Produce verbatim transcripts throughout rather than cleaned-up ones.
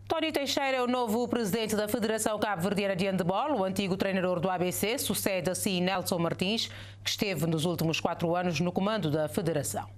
Tony Teixeira é o novo presidente da Federação Cabo-Verdiana de Handebol. O antigo treinador do A B C sucede assim Nelson Martins, que esteve nos últimos quatro anos no comando da federação.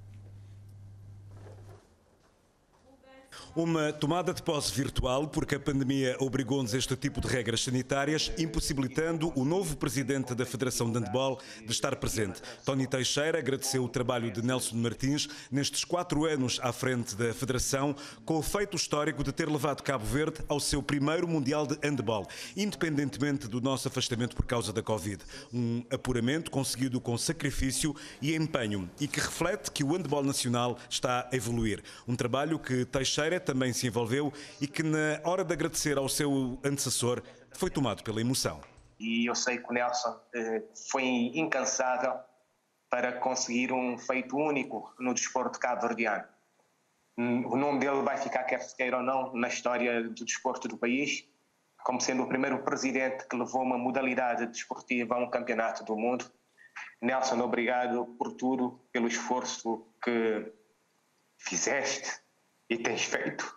Uma tomada de posse virtual, porque a pandemia obrigou-nos a este tipo de regras sanitárias, impossibilitando o novo presidente da Federação de Handebol de estar presente. Tony Teixeira agradeceu o trabalho de Nelson Martins nestes quatro anos à frente da Federação, com o feito histórico de ter levado Cabo Verde ao seu primeiro Mundial de Handebol, independentemente do nosso afastamento por causa da Covid. Um apuramento conseguido com sacrifício e empenho e que reflete que o handebol nacional está a evoluir. Um trabalho que Teixeira também se envolveu e que, na hora de agradecer ao seu antecessor, foi tomado pela emoção. E eu sei que o Nelson eh, foi incansável para conseguir um feito único no desporto cabo-verdiano. O nome dele vai ficar, quer se queira ou não, na história do desporto do país, como sendo o primeiro presidente que levou uma modalidade desportiva a um campeonato do mundo. Nelson, obrigado por tudo, pelo esforço que fizeste e tens feito.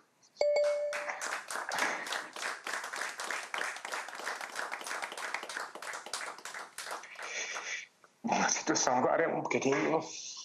Bom, a situação agora é um bocadinho...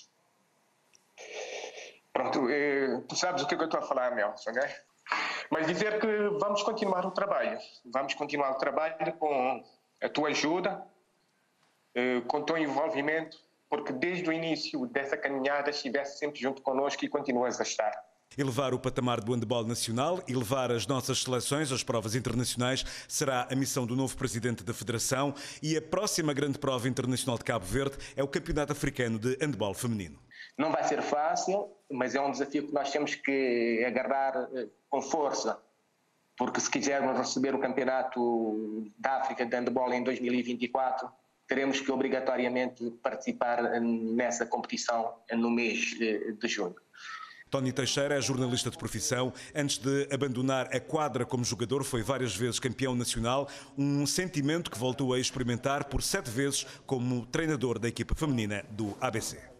Pronto, eh, tu sabes o que eu estou a falar, Nelson, né? Mas dizer que vamos continuar o trabalho. Vamos continuar o trabalho com a tua ajuda, eh, com o teu envolvimento, porque desde o início dessa caminhada estiveste sempre junto connosco e continuas a estar. Elevar o patamar do handebol nacional e levar as nossas seleções às provas internacionais será a missão do novo presidente da Federação, e a próxima grande prova internacional de Cabo Verde é o Campeonato Africano de Handebol Feminino. Não vai ser fácil, mas é um desafio que nós temos que agarrar com força, porque se quisermos receber o Campeonato da África de Handebol em dois mil e vinte e quatro, teremos que obrigatoriamente participar nessa competição no mês de junho. Tony Teixeira é jornalista de profissão. Antes de abandonar a quadra como jogador, foi várias vezes campeão nacional, um sentimento que voltou a experimentar por sete vezes como treinador da equipa feminina do A B C.